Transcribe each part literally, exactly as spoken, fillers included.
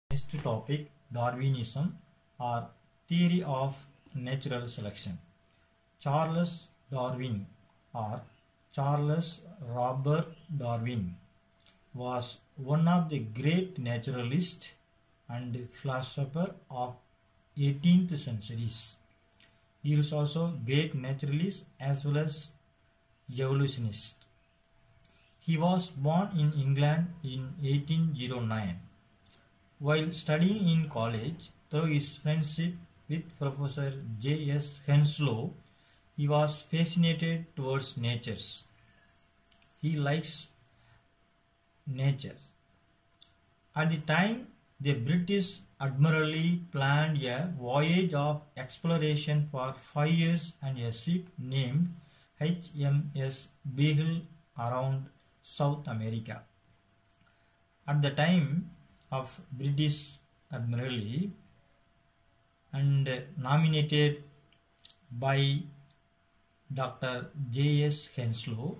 Next topic, Darwinism or theory of natural selection. Charles Darwin or Charles Robert Darwin was one of the great naturalists and philosopher of eighteenth centuries. He was also great naturalist as well as evolutionist. He was born in England in eighteen oh nine. While studying in college, through his friendship with Professor J S Henslow, he was fascinated towards nature. He likes nature. At the time, the British Admiralty planned a voyage of exploration for five years and a ship named H M S Beagle around South America. At the time of British Admiralty and nominated by Doctor J S Henslow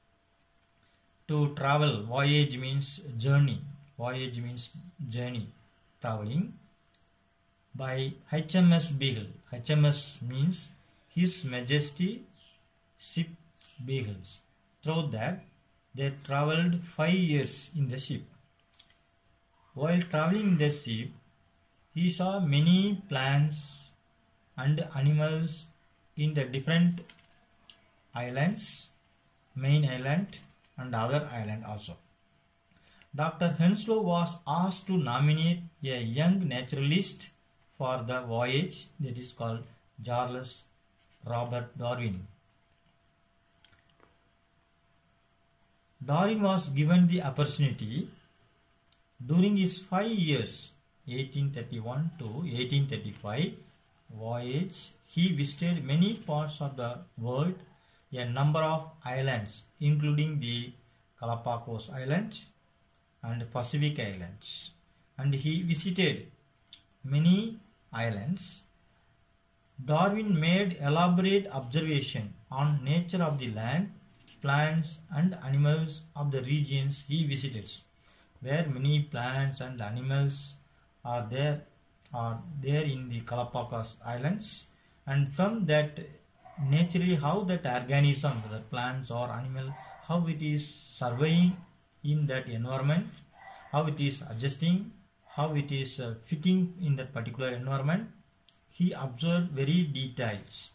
to travel. Voyage means journey. Voyage means journey, traveling by H M S Beagle. H M S means His Majesty Ship Beagles. Through that, they traveled five years in the ship. While traveling in the ship, he saw many plants and animals in the different islands, main island and other island also. Doctor Henslow was asked to nominate a young naturalist for the voyage, that is called Charles Robert Darwin. Darwin was given the opportunity. During his five years, eighteen thirty-one to eighteen thirty-five voyage, he visited many parts of the world, a number of islands, including the Galapagos Islands and Pacific Islands. And he visited many islands. Darwin made elaborate observation on nature of the land, plants and animals of the regions he visited, where many plants and animals are there are there in the Galapagos Islands, and from that naturally how that organism, whether plants or animal, how it is surveying in that environment, how it is adjusting, how it is uh, fitting in that particular environment, he observed very details.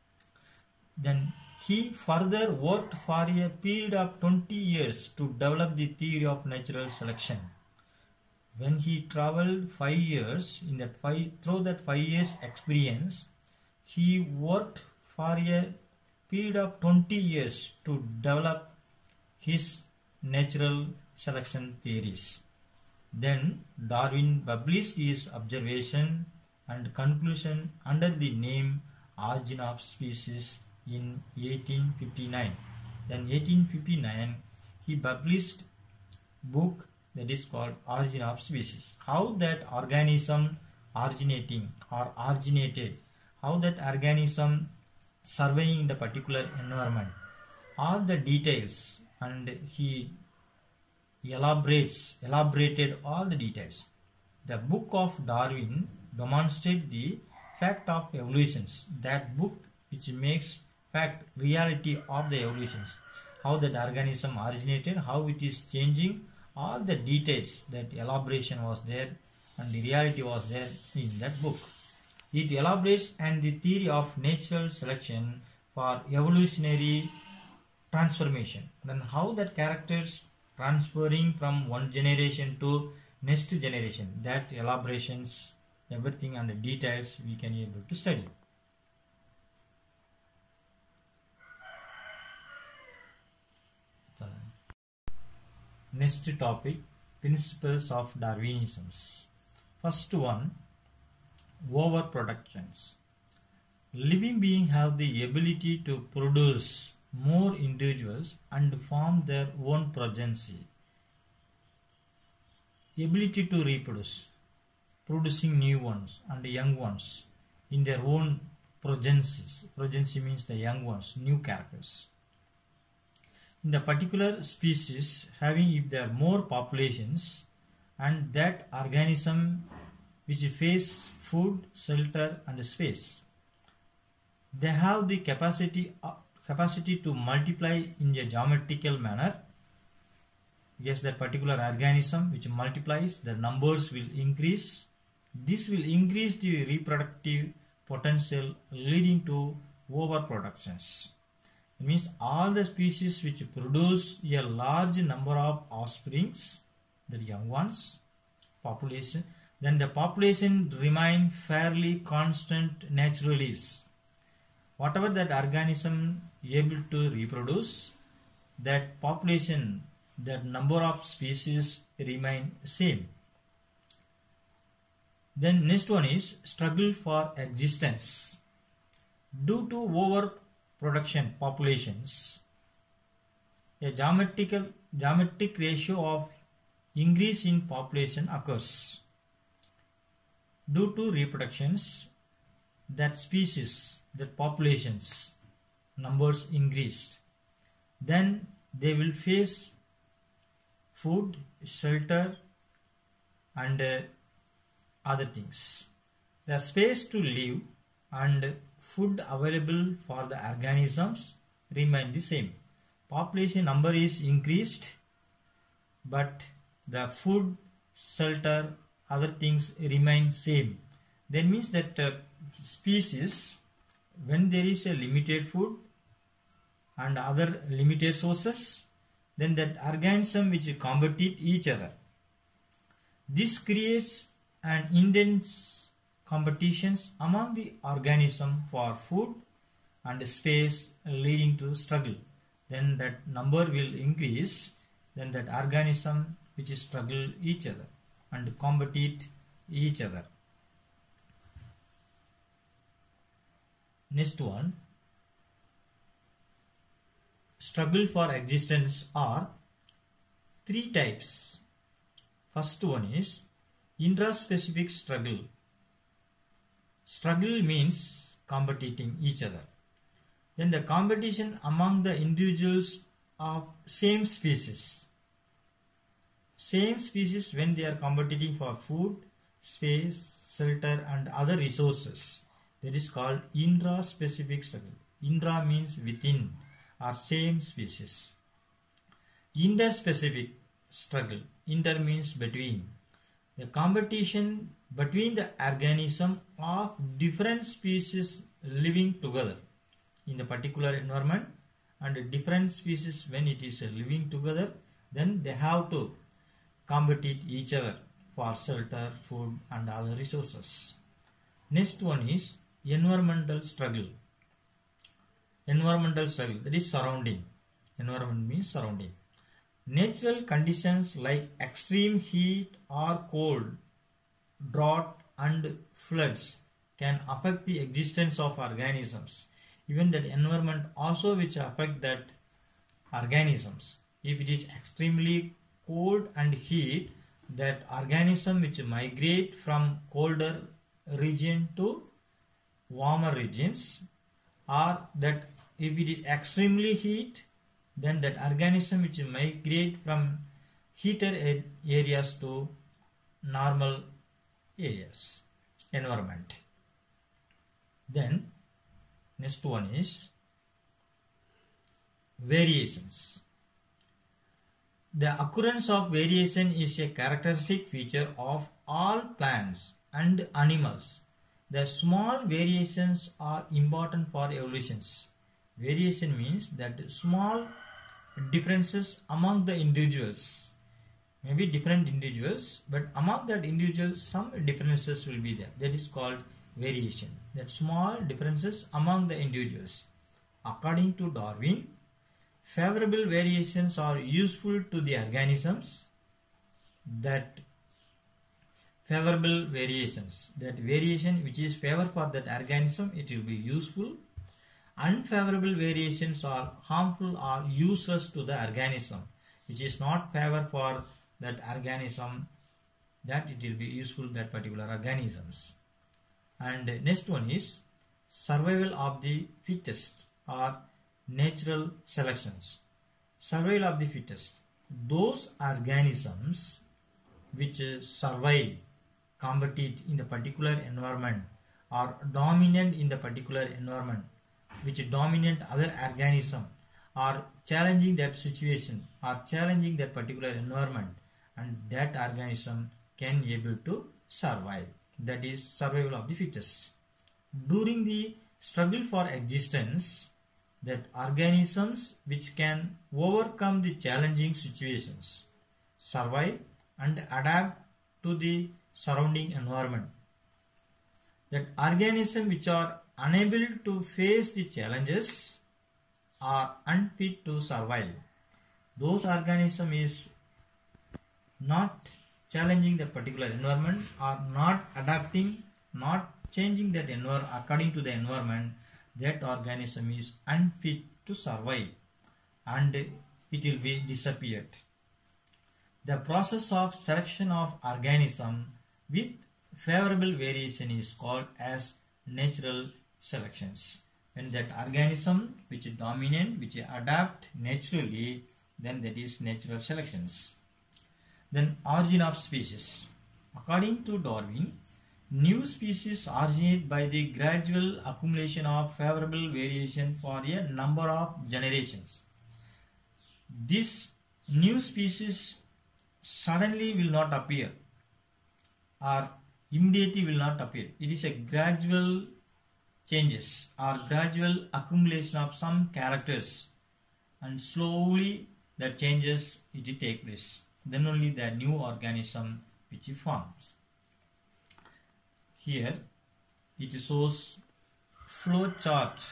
Then he further worked for a period of twenty years to develop the theory of natural selection. When he traveled five years, in that five, through that five years experience, he worked for a period of twenty years to develop his natural selection theories. Then Darwin published his observation and conclusion under the name Origin of Species in eighteen fifty-nine. Then eighteen fifty-nine he published book that is called Origin of Species. How that organism originating or originated, how that organism surveying the particular environment, all the details, and he elaborates elaborated all the details. The book of Darwin demonstrates the fact of evolutions. That book which makes fact reality of the evolutions, how that organism originated, how it is changing, all the details, that elaboration was there and the reality was there in that book. It elaborates and the theory of natural selection for evolutionary transformation. Then how that characters transferring from one generation to next generation, that elaborations, everything and the details we can be able to study. Next topic, principles of Darwinism. First one, overproductions. Living beings have the ability to produce more individuals and form their own progeny. Ability to reproduce, producing new ones and young ones in their own progenies. Progeny means the young ones, new characters. In the particular species having, if there are more populations, and that organism which face food, shelter and space. They have the capacity uh, capacity to multiply in a geometrical manner. Yes, that particular organism which multiplies, the numbers will increase. This will increase the reproductive potential, leading to overproductions. It means all the species which produce a large number of offsprings, the young ones, population, then the population remain fairly constant naturally. Whatever that organism able to reproduce, that population, that number of species remain same. Then next one is struggle for existence. Due to overproduction populations, a geometrical geometric ratio of increase in population occurs. Due to reproductions, that species, that populations numbers increased, then they will face food, shelter and uh, other things. The space to live and food available for the organisms remain the same. Population number is increased, but the food, shelter, other things remain same. That means that uh, species, when there is a limited food and other limited sources, then that organism which compete each other. This creates an intense competitions among the organism for food and space, leading to struggle. Then that number will increase, then that organism which struggle each other and compete each other. Next one, struggle for existence are three types. First one is intraspecific struggle. Struggle means competing each other. Then the competition among the individuals of same species. Same species when they are competing for food, space, shelter and other resources. That is called intraspecific struggle. Intra means within or same species. Interspecific struggle. Inter means between. The competition between the organism of different species living together in the particular environment, and different species when it is living together, then they have to compete each other for shelter, food and other resources. Next one is environmental struggle. Environmental struggle, that is surrounding. Environment means surrounding. Natural conditions like extreme heat or cold, drought and floods can affect the existence of organisms. Even that environment also which affect that organisms. If it is extremely cold and heat, that organism which migrate from colder region to warmer regions, or that if it is extremely heat, then that organism which migrate from heated areas to normal areas, environment. Then next one is variations. The occurrence of variation is a characteristic feature of all plants and animals. The small variations are important for evolutions. Variation means that small differences among the individuals. Maybe different individuals, but among that individuals some differences will be there. That is called variation. That small differences among the individuals. According to Darwin, favorable variations are useful to the organisms. That favorable variations, that variation which is favor for that organism, it will be useful. Unfavorable variations are harmful or useless to the organism, which is not favor for that organism, that it will be useful that particular organisms. And next one is survival of the fittest or natural selections. Survival of the fittest. Those organisms which uh, survive, compete in the particular environment, or dominant in the particular environment, which dominate other organism, or challenging that situation, or challenging that particular environment, and that organism can able to survive. That is survival of the fittest. During the struggle for existence, that organisms which can overcome the challenging situations, survive and adapt to the surrounding environment. That organisms which are unable to face the challenges are unfit to survive. Those organisms is not challenging the particular environment, or not adapting, not changing that environment according to the environment, that organism is unfit to survive and it will be disappeared. The process of selection of organism with favorable variation is called as natural selections. When that organism which is dominant, which adapt naturally, then that is natural selections. Then origin of species. According to Darwin, new species originate by the gradual accumulation of favorable variation for a number of generations. This new species suddenly will not appear or immediately will not appear. It is a gradual changes or gradual accumulation of some characters, and slowly the changes it will take place. Then only the new organism which forms. Here it shows flow chart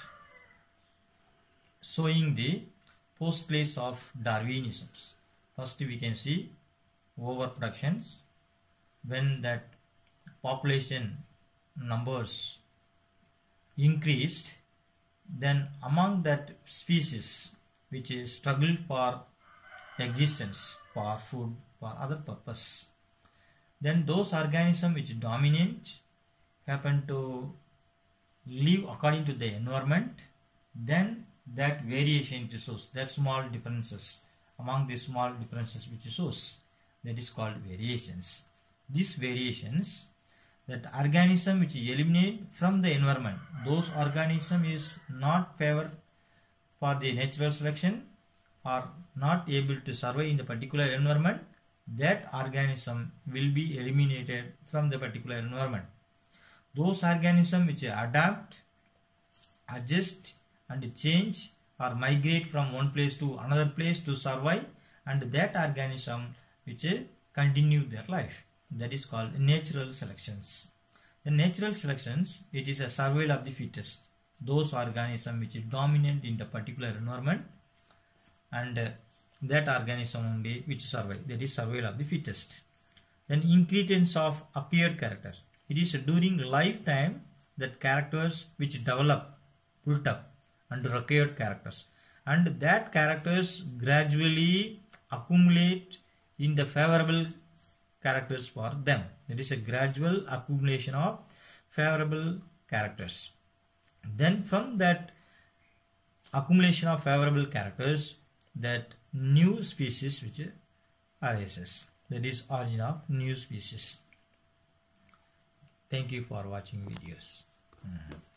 showing the post place of Darwinisms. First we can see overproductions. When that population numbers increased, then among that species which struggle for existence, for food, for other purpose, then those organisms which dominate happen to live according to the environment, then that variation it shows, that small differences among the small differences which shows, that is called variations. These variations, that organism which eliminate from the environment, those organism is not favor for the natural selection or not able to survive in the particular environment, that organism will be eliminated from the particular environment. Those organisms which adapt, adjust and change or migrate from one place to another place to survive, and that organism which continue their life, that is called natural selections. The natural selections, it is a survival of the fittest. Those organisms which is dominant in the particular environment, and uh, that organism only which survive, that is survival of the fittest. Then inheritance of appeared characters. It is during lifetime that characters which develop, built up and required characters, and that characters gradually accumulate in the favorable characters for them. That is a gradual accumulation of favorable characters. Then from that accumulation of favorable characters, that new species which arises, that is origin of new species. Thank you for watching videos. Mm-hmm.